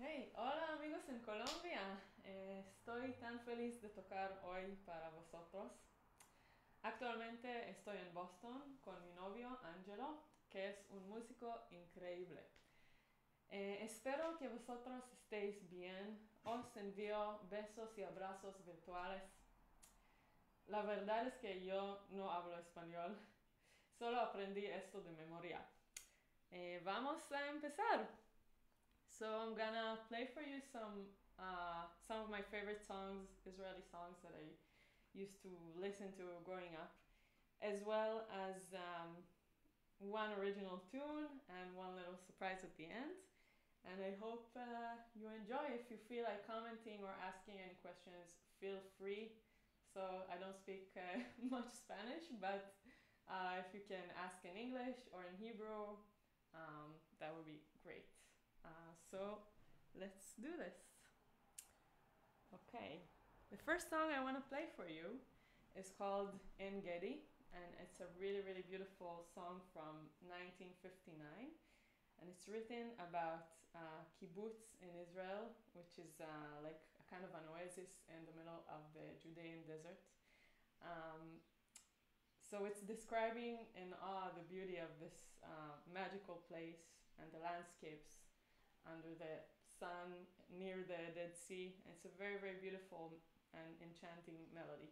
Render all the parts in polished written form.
Hey, hola amigos en Colombia. Estoy tan feliz de tocar hoy para vosotros. Actualmente estoy en Boston con mi novio Angelo, que es un músico increíble. Espero que vosotros estéis bien. Os envío besos y abrazos virtuales. La verdad es que yo no hablo español, solo aprendí esto de memoria. Vamos a empezar. So I'm gonna play for you some of my favorite songs, Israeli songs that I used to listen to growing up, as well as one original tune and one little surprise at the end. And I hope you enjoy. If you feel like commenting or asking any questions, feel free. So I don't speak much Spanish, but if you can ask in English or in Hebrew, that would be great. So let's do this. Okay, the first song I want to play for you is called En Gedi, and it's a really, really beautiful song from 1959. And it's written about kibbutz in Israel, which is like a kind of an oasis in the middle of the Judean desert. Um, so it's describing in awe the beauty of this magical place and the landscapes under the sun near the Dead Sea. It's a very, very beautiful and enchanting melody.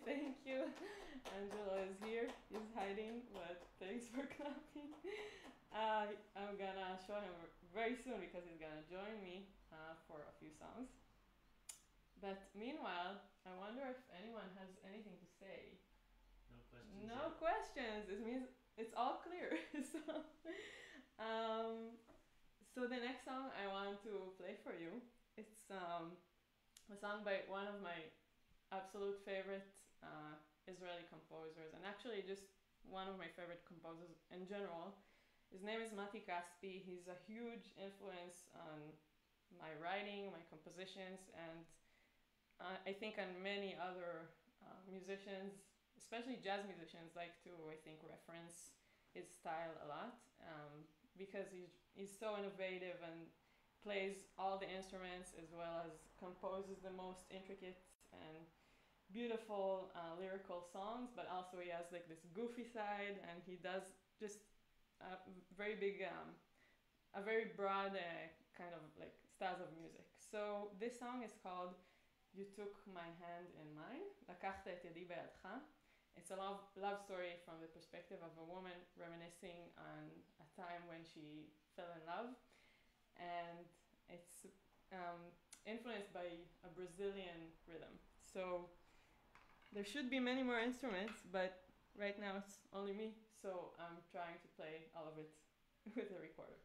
Thank you. Angelo is here. He's hiding, but thanks for clapping. I'm gonna show him very soon because he's gonna join me for a few songs. But meanwhile, I wonder if anyone has anything to say. No questions. No yet. questions. It means it's all clear. Um, so the next song I want to play for you, it's a song by one of my absolute favorite Israeli composers, and actually just one of my favorite composers in general. His name is Mati Kaspi. He's a huge influence on my writing, my compositions, and I think on many other musicians, especially jazz musicians, like to, I think, reference his style a lot because he's so innovative and plays all the instruments as well as composes the most intricate and beautiful lyrical songs, but also he has like this goofy side, and he does just a very big, a very broad kind of like styles of music. So this song is called "You Took My Hand in Mine." לקחת את ידי בידך. It's a love story from the perspective of a woman reminiscing on a time when she fell in love, and it's influenced by a Brazilian rhythm. So there should be many more instruments, but right now it's only me, so I'm trying to play all of it with a recorder.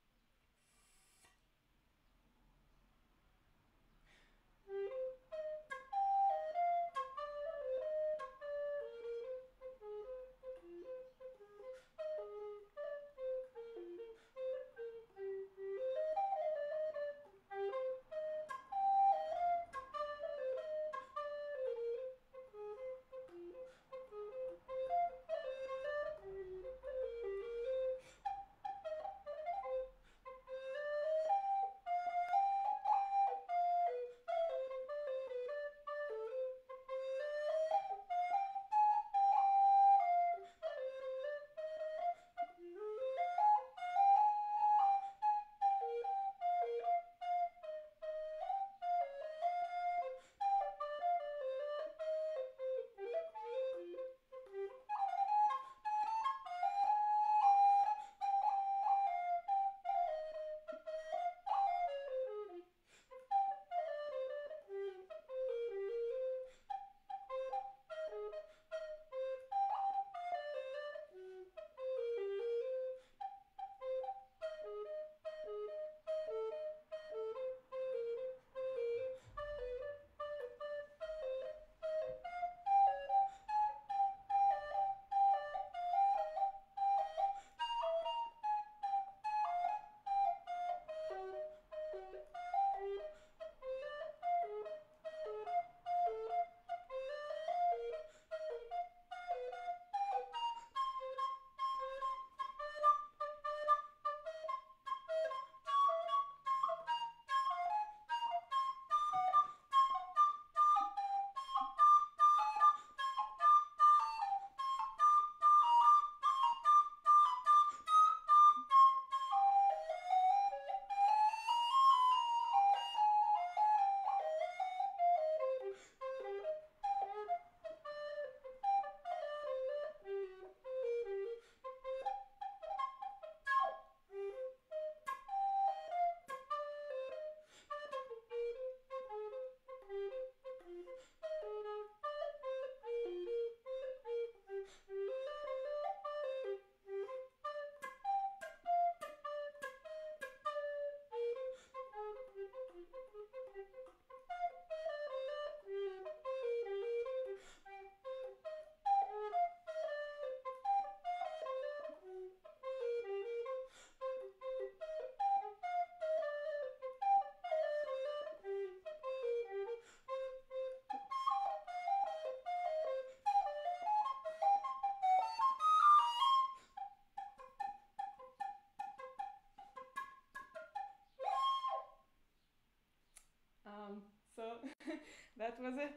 So that was it.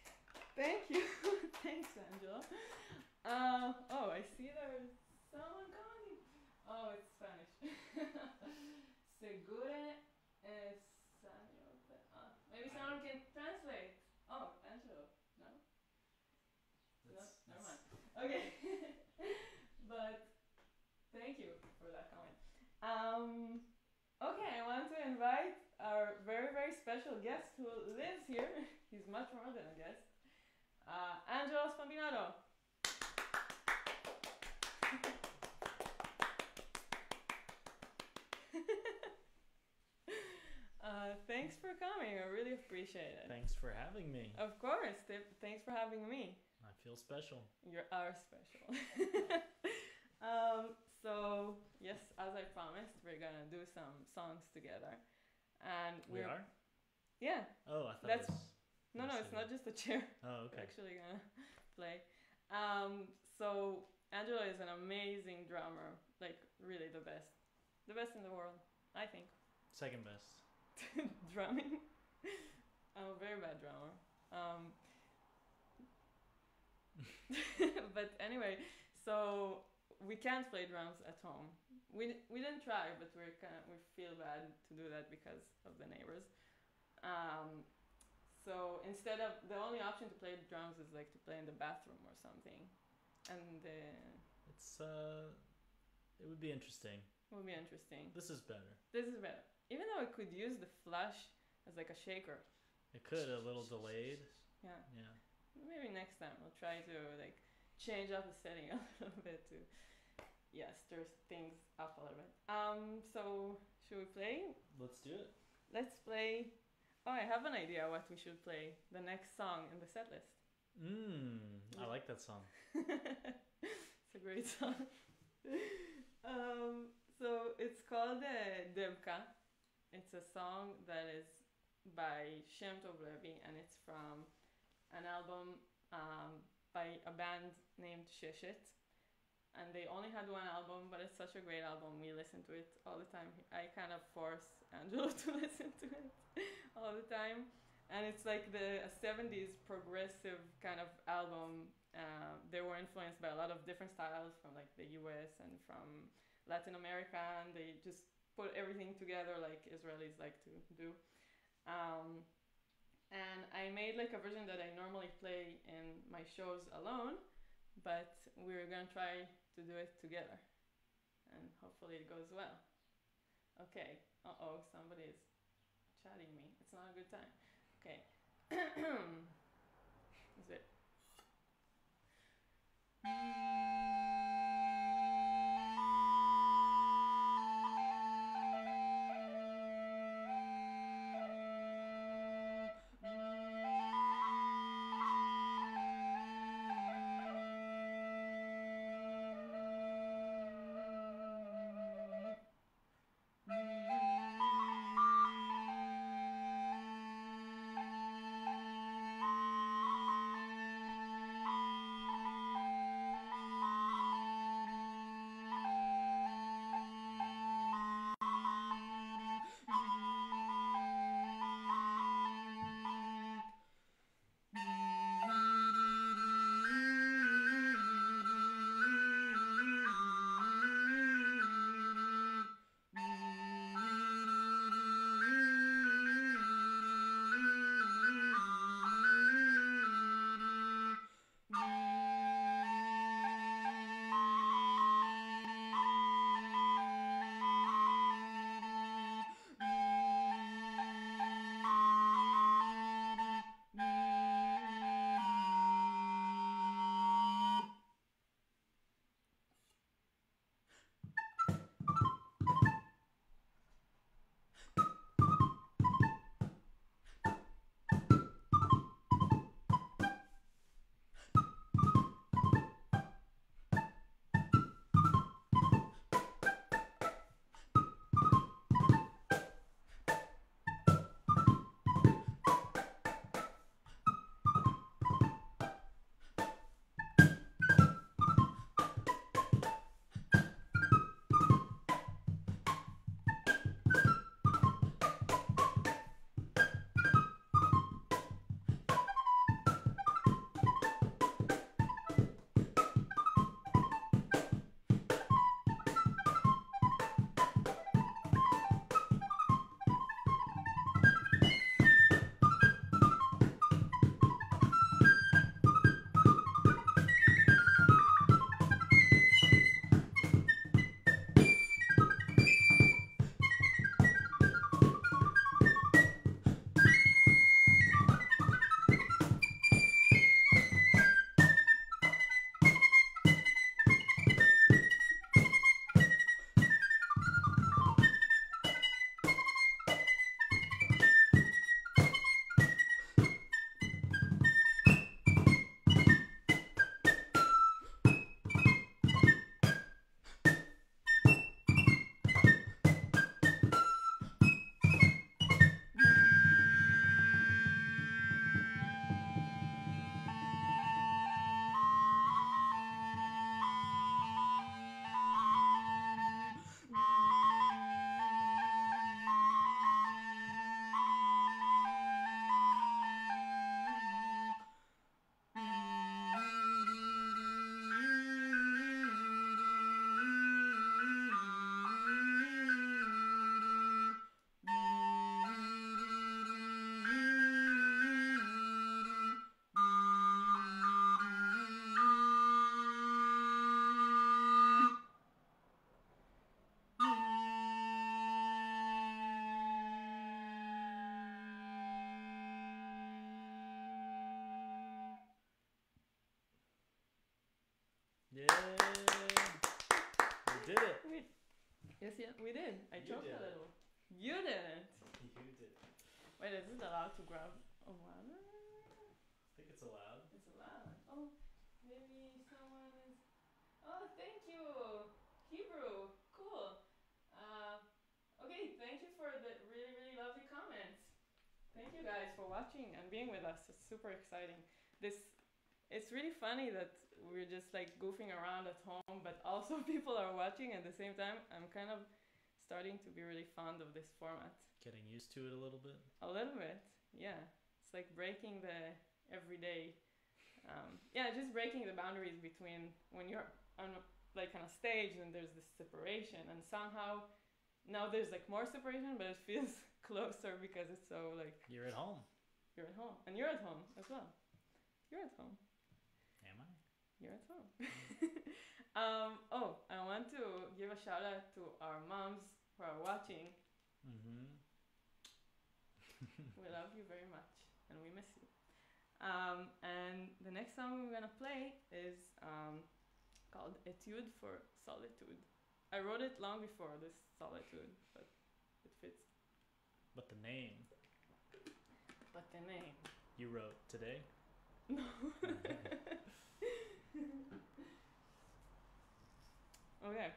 Thank you. Thanks, Angela. Oh, I see there's someone coming. Oh, it's Spanish. Segure Samuel. Maybe someone can translate. Oh, Angelo. No? guest who lives here. He's much more than a guest. Angelo Spambinato. Thanks for coming. I really appreciate it. Thanks for having me. Of course. Thanks for having me. I feel special. You are special. So, yes, as I promised, we're gonna do some songs together. And We are? Yeah. Oh, I thought That's- it was... No, it's not just a chair. Oh, We're okay. actually gonna play. So Angelo is an amazing drummer, like really the best in the world, I think. Second best. Drumming. I'm a very bad drummer. But anyway, so we can't play drums at home. We didn't try, but we feel bad to do that because of the neighbors. So instead of the only option to play drums is like to play in the bathroom or something, and It's it would be interesting. it would be interesting. This is better. This is better, even though I could use the flash as like a shaker. It could a little delayed. Yeah, Yeah. maybe next time we'll try to like change up the setting a little bit to stir things up a little bit. So should we play? Let's do it. Let's play. Oh, I have an idea what we should play. The next song in the set list. I like that song. It's a great song. So it's called Debka. It's a song that is by Shem Tov Levi, and it's from an album by a band named Sheshet. And they only had one album, but it's such a great album. We listen to it all the time. I kind of force Angelo to listen to it all the time. And it's like a 70s progressive kind of album. They were influenced by a lot of different styles from like the US and from Latin America, and they just put everything together like Israelis like to do. And I made like a version that I normally play in my shows alone, but we're gonna try to do it together, and hopefully it goes well. Okay. Somebody is chatting me. It's not a good time. Okay. Is it? Yes, yeah, we did. I You choked did a it. little. You didn't. You did. Wait, is it allowed to grab a water? I think it's allowed. It's allowed. Oh, maybe someone is. Oh, thank you. Hebrew. Cool. Okay, thank you for the really, really lovely comments. Thank you guys for watching and being with us. It's super exciting. It's really funny that we're just like goofing around at home, but also people are watching at the same time. I'm kind of starting to be really fond of this format. Getting used to it a little bit. A little bit, yeah. It's like breaking the everyday, just breaking the boundaries between when you're on a stage and there's this separation, and somehow now there's like more separation, but it feels closer because it's so like You're at home. you're at home, and you're at home as well. You're at home. Am I? You're at home. I want to give a shout out to our moms who are watching. Mm-hmm. We love you very much, and we miss you. And the next song we're gonna play is called Etude for Solitude. I wrote it long before this solitude, but it fits. But the name But the name. you wrote today? No. Okay.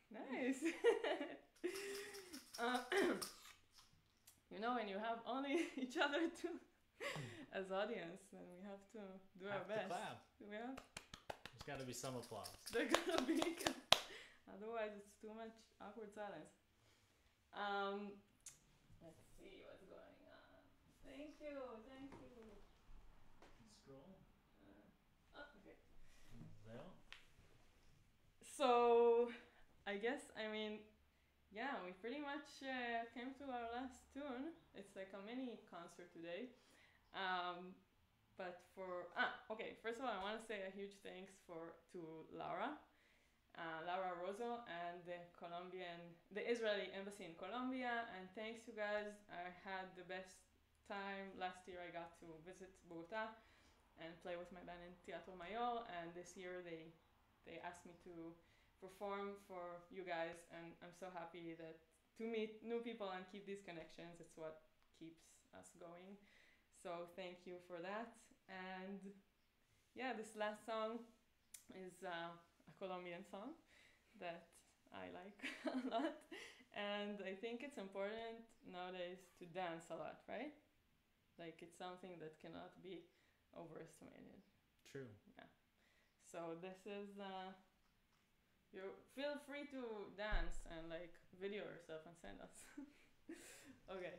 Nice. uh, when you have only each other to as audience, then we have to do our Have to best. clap. We have. There's got to be some applause. There gotta be. Otherwise, it's too much awkward silence. Let's see what's going on. Thank you. Scroll. Okay. Well. So, I guess, we pretty much came to our last tune. It's like a mini concert today. First of all, I want to say a huge thanks to Laura Rosso, and the Israeli embassy in Colombia. And thanks, you guys. I had the best time last year. I got to visit Bogota and play with my band in Teatro Mayor, and this year they asked me to perform for you guys, and I'm so happy to meet new people and keep these connections. It's what keeps us going. So thank you for that. And yeah, this last song is a Colombian song that I like a lot, and I think it's important nowadays to dance a lot, right? Like, it's something that cannot be overestimated. True. Yeah. So this is you feel free to dance and like video yourself and send us. Okay.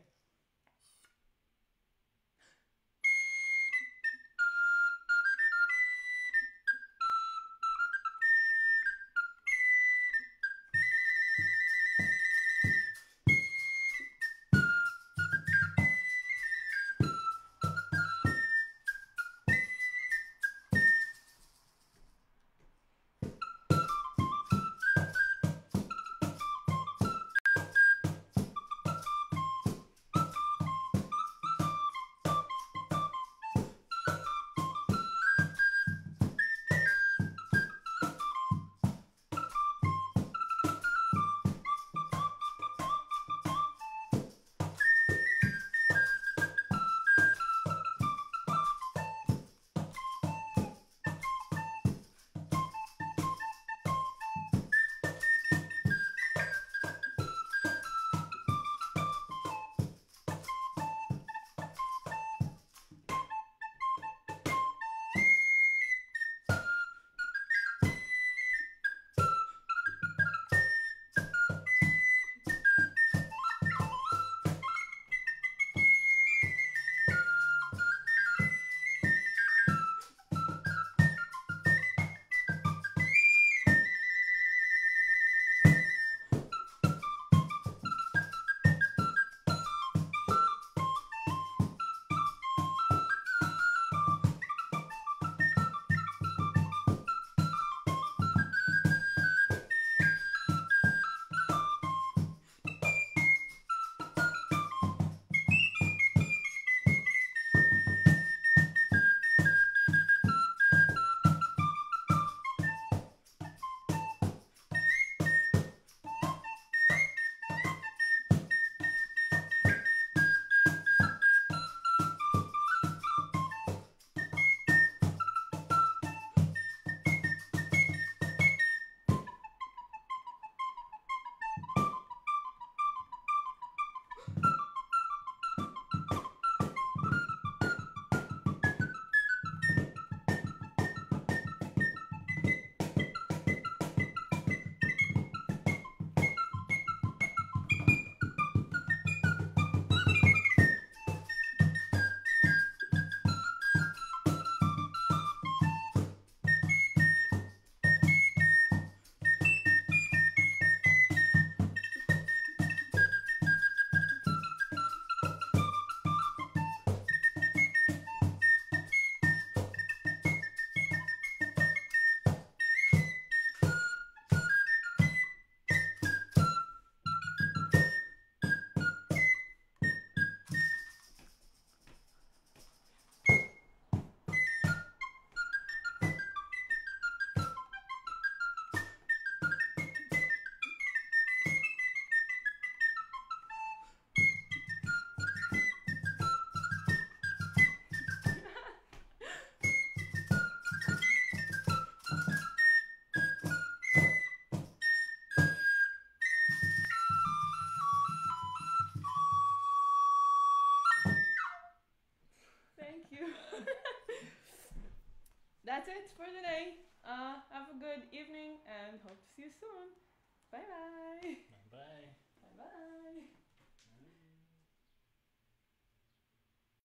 that's it for today. Have a good evening and hope to see you soon. Bye bye. Bye. Bye bye.